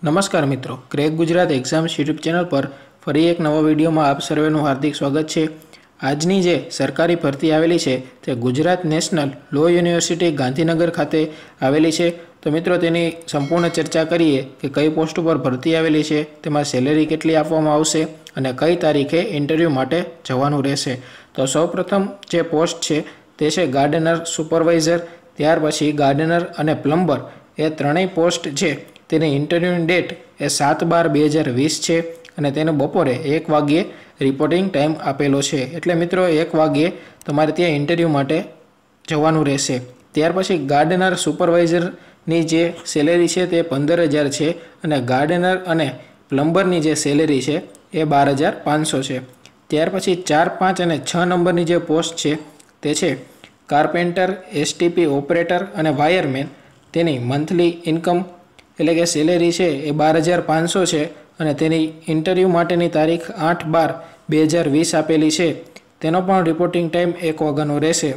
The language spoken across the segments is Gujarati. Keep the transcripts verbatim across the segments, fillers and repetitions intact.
नमस्कार मित्रों, crack Gujarat exams YouTube channel पर फरी एक नवा वीडियो में आप सर्वेનું हार्दिक स्वागत है। આજની જે સરકારી ભરતી આવેલી છે તે Gujarat national law university Gandhinagar ખાતે આવેલી છે। તો મિત્રો તેની સંપૂર્ણ ચર્ચા કરીએ કે કઈ પોસ્ટ પર ભરતી આવેલી છે, તેમાં સેલેરી કેટલી આપવામાં આવશે અને કઈ તારીખે ઇન્ટરવ્યૂ માટે જવાનું રહેશે। તો સૌપ્રથમ જે પોસ્ટ છે તે છે ગાર્ડનર સુપરવાઇઝર, ત્યાર પછી ગાર્ડનર અને પ્લમ્બર એ ત્રણેય પોસ્ટ છે તેની ઇન્ટરવ્યૂની ડેટ એ સાત બાર બે હજાર વીસ છે અને તેને બપોરે એક વાગ્યે रिपोर्टिंग टाइम आपेलो छे। एटले मित्रों एक वाग्ये तमारे त्यां इंटरव्यू माटे जवानुं रहेशे। त्यार पछी गार्डनर सुपरवाइजर नी जे सेलेरी छे ते पंदर हज़ार छे अने गार्डनर अने प्लम्बर नी जे सेलेरी छे ए बार हज़ार पांच सौ छे। त्यार पछी चार पांच अने छ नंबरनी जे पोस्ट छे ते छे कार्पेंटर, एसटीपी ऑपरेटर अने वायरमेन। तेनी मंथली इनकम एटले के सेलेरी छे ए बार हज़ार पांच सौ छे अने तेनी इंटरव्यू माटेनी तारीख आठ बार બે હજાર વીસ આપેલી છે। તેનો પણ રિપોર્ટિંગ ટાઈમ એક વાગ્યાનો રહેશે।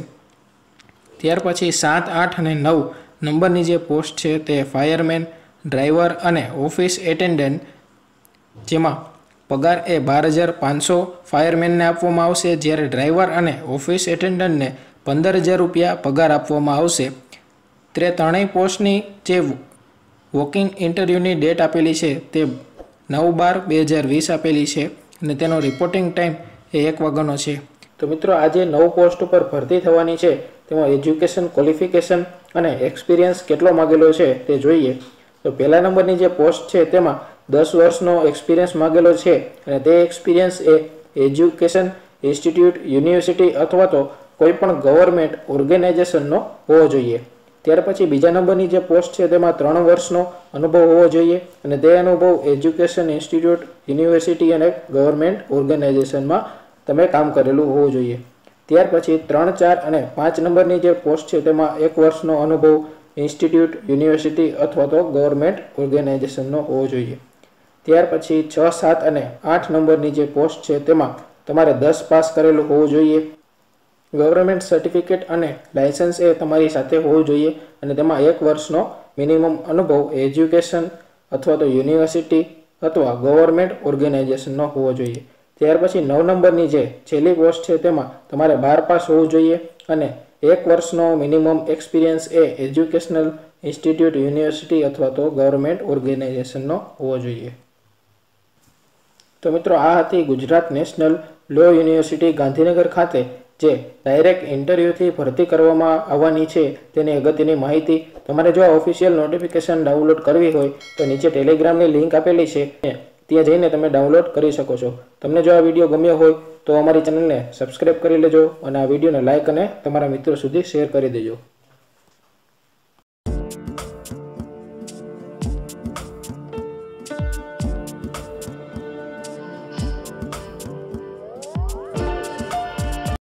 ત્યાર પછી સાત આઠ અને નવ નંબરની જે પોસ્ટ છે તે ફાયરમેન, ડ્રાઈવર અને ઓફિસ એટેન્ડન્ટ, જેમાં પગાર એ બાર હજાર પાંચસો ફાયરમેનને આપવામાં આવશે, જ્યારે ડ્રાઈવર અને ઓફિસ એટેન્ડન્ટને પંદર હજાર રૂપિયા પગાર આપવામાં આવશે। તે ત્રણેય પોસ્ટની જે વોકિંગ ઇન્ટરવ્યૂની ડેટ આપેલી છે તે નવ બાર બે હજાર વીસ આપેલી છે અને તેનો રિપોર્ટિંગ ટાઈમ એ એક વાગ્યાનો છે। તો મિત્રો આજે નવ પોસ્ટ ઉપર ભરતી થવાની છે તેમાં એજ્યુકેશન ક્વોલિફિકેશન અને એક્સપિરિયન્સ કેટલો માગેલો છે તે જોઈએ। તો પહેલા નંબરની જે પોસ્ટ છે તેમાં દસ વર્ષનો એક્સપિરિયન્સ માગેલો છે અને તે એક્સપિરિયન્સ એ એજ્યુકેશન ઇન્સ્ટિટ્યૂટ, યુનિવર્સિટી અથવા તો કોઈપણ ગવર્મેન્ટ ઓર્ગેનાઇઝેશનનો હોવો જોઈએ। ત્યાર પછી બીજા નંબરની જે પોસ્ટ છે તેમાં ત્રણ વર્ષનો અનુભવ હોવો જોઈએ અને તે અનુભવ એજ્યુકેશન ઇન્સ્ટિટ્યૂટ, યુનિવર્સિટી અને ગવર્મેન્ટ ઓર્ગેનાઇઝેશનમાં તમે કામ કરેલું હોવું જોઈએ। ત્યાર પછી ત્રણ ચાર અને પાંચ નંબરની જે પોસ્ટ છે તેમાં એક વર્ષનો અનુભવ ઇન્સ્ટિટ્યૂટ, યુનિવર્સિટી અથવા તો ગવર્મેન્ટ ઓર્ગેનાઇઝેશનનો હોવો જોઈએ। ત્યાર પછી છ સાત અને આઠ નંબરની જે પોસ્ટ છે તેમાં તમારે દસ પાસ કરેલું હોવું જોઈએ। ગવર્મેન્ટ સર્ટિફિકેટ અને લાયસન્સ એ તમારી સાથે હોવું જોઈએ અને તેમાં એક વર્ષનો મિનિમમ અનુભવ એજ્યુકેશન અથવા તો યુનિવર્સિટી અથવા ગવર્મેન્ટ ઓર્ગેનાઇઝેશનનો હોવો જોઈએ। ત્યાર પછી નવ નંબરની જે છેલ્લી પોસ્ટ છે તેમાં તમારે બાર પાસ હોવું જોઈએ અને એક વર્ષનો મિનિમમ એક્સપિરિયન્સ એ એજ્યુકેશનલ ઇન્સ્ટિટ્યૂટ, યુનિવર્સિટી અથવા તો ગવર્મેન્ટ ઓર્ગેનાઇઝેશનનો હોવો જોઈએ। તો મિત્રો આ હતી Gujarat national law university Gandhinagar ખાતે જે ડાયરેક્ટ ઇન્ટરવ્યૂથી ભરતી કરવામાં આવવાની છે તેની અગત્યની માહિતી। તમારે જો આ ઓફિશિયલ નોટિફિકેશન ડાઉનલોડ કરવી હોય તો નીચે ટેલિગ્રામની લિંક આપેલી છે, ત્યાં જઈને તમે ડાઉનલોડ કરી શકો છો। તમને જો આ વિડીયો ગમ્યો હોય તો અમારી ચેનલને સબસ્ક્રાઈબ કરી લેજો અને આ વિડીયોને લાઇક અને તમારા મિત્રો સુધી શેર કરી દેજો।